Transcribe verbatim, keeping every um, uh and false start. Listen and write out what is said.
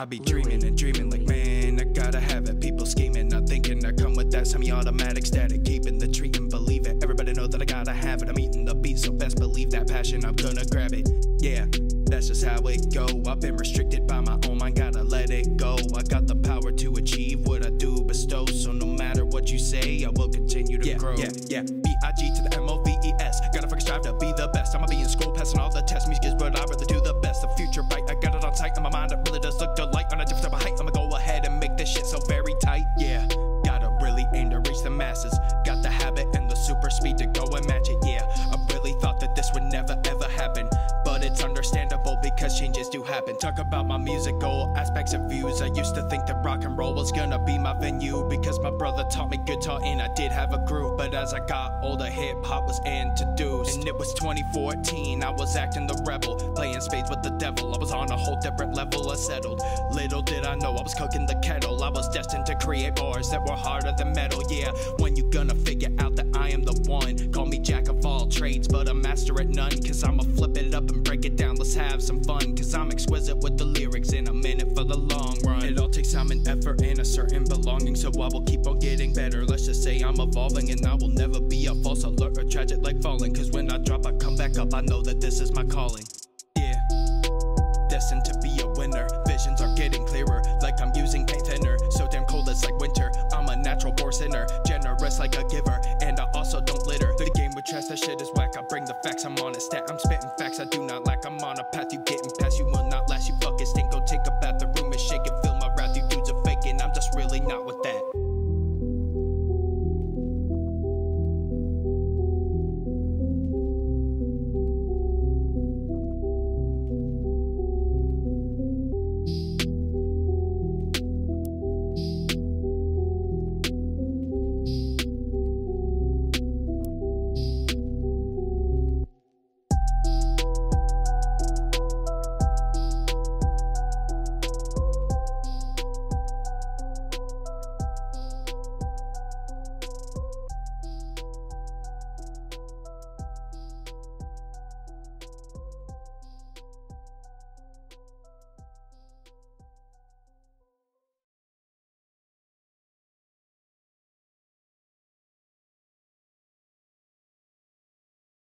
I be dreaming and dreaming like, man, I gotta have it. People scheming, not thinking, I come with that semi-automatic static, keeping the treat and believe it. Everybody know that I gotta have it. I'm eating the beat, so best believe that passion, I'm gonna grab it. Yeah, that's just how it go. I've been restricted by my own mind, gotta let it go. I got the power to achieve what I do bestow, so no matter what you say, I will continue to yeah, grow. Yeah, yeah, B I G to the M O V E S. Gotta fucking strive to be the best. I'ma be in school, passing all the tests. Music is what I really do the best. The future bright, I got it on sight. In my mind, it really does look delight. On a different type of height, I'ma go ahead and make this shit so very tight. Yeah, gotta really aim to reach the masses. Got the habit and the super speed to go and match it. Yeah, I really thought that this would never ever happen, but it's understandable because changes do happen. Talk about my musical aspects and views. I used to think that rock and roll was gonna be my venue because my brother taught me guitar and I did have a groove. But as I got older, hip hop was introduced, and it was twenty fourteen. I was acting the rebel, playing spades with the devil. I was on a whole different level of settled. Little did I know I was cooking the kettle. I was destined to create bars that were harder than metal. Yeah, when you gonna figure out that I am the one? Call me jack of all trades, but a master at none. Cause I'ma flip it up and break it down. Let's have some fun, cause I'm exquisite with the lyrics and I'm in it for the long run. It all takes time and effort and a certain belonging, so I will keep on getting better. Let's just say I'm evolving, and I will never be a false alert or tragic like falling. Cause when I drop, I come back up. I know that this is my calling. Yeah, destined to be a winner. Visions are getting clearer, like I'm using paint thinner. So damn cold it's like winter. I'm a natural born sinner, generous like a giver, and I also don't litter. The game with trash, that shit is whack. I bring the facts, I'm on a stat. I'm spitting facts, I do not lack. I'm on a path, you getting past, you will not last. You fucking stink, go take a